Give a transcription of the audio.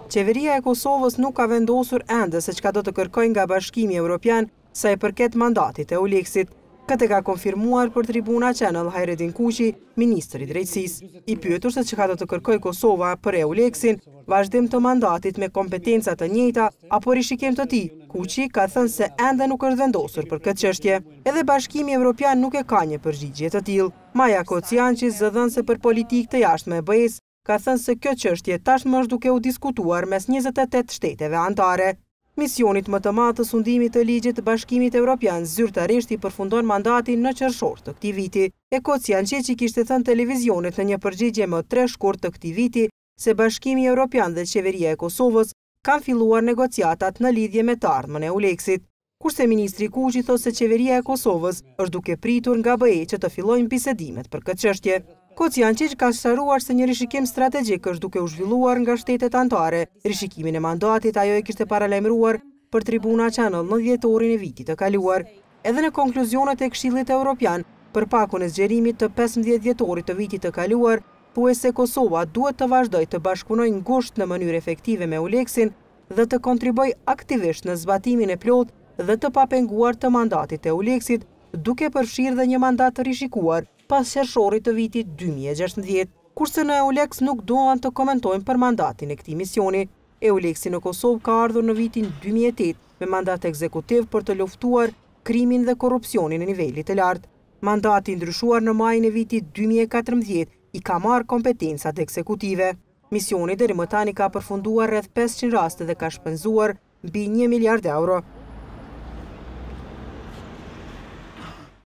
Qeveria e Kosovës nuk ka vendosur ende se çka do të kërkojnë nga Bashkimi Evropian sa i përket mandatit e Euleksit. Këtë ka konfirmuar për Tribuna Channel Hajredin Kuqi, ministri i drejtësisë. I pyetur se çka do të kërkojë Kosova për Euleksin, vazhdim të mandatit me kompetenca të njëjta apo rishikim të tij, Kuqi ka thënë se ende nuk është vendosur për këtë çështje. Edhe Bashkimi Evropian nuk e ka një përgjigje të tillë. Maja Kociançi, zëdhënëse për politikë të jashtme e BE-s, ka thënë se kjo çështje tashmë është duke u diskutuar mes 28 shteteve anëtare. Misionit më të madh të sundimit të ligjit të Bashkimit Evropian zyrtarisht i përfundon mandatin në qershor të këtij viti. E Kociançi kishte thënë televizionit në një përgjigje më 3 shkurt të këtij viti se Bashkimi Evropian dhe Qeveria e Kosovës kanë filluar negociatat në lidhje me të ardhmen e Euleksit. Kurse ministri Kuqi thotë se Qeveria e Kosovës është duke pritur nga BE që të fillojnë bisedimet për këtë çështje. Kociançi ka sqaruar se një rishikim strategjik është duke u zhvilluar nga shtetet anëtare. Rishikimin e mandatit ajo e kishte paralajmëruar për Tribuna Channel në dhjetorin e vitit të kaluar. Edhe në konkluzionet e Këshillit Evropian për pakun e zgjerimit të 15 dhjetorit të vitit të kaluar, thuhet se Kosova duhet të vazhdojë të bashkëpunojë ngushtë në mënyrë efektive me Euleksin dhe të kontribuojë aktivisht në zbatimin e plotë dhe të papenguar të mandatit e Euleksit, duke përfshirë dhe një mandat të rishikuar pas qershorit të vitit 2016, kurse në Euleks nuk duan të komentojnë për mandatin e këtij misioni. Euleksi në Kosovë ka ardhur në vitin 2008 me mandat ekzekutiv për të luftuar krimin dhe korrupsionin në nivelit të lartë. Mandati ndryshuar në majin e vitit 2014 i ka marrë kompetencat ekzekutive. Misioni deri më tani ka përfunduar rreth 500 raste dhe ka shpenzuar mbi 1 miliard euro.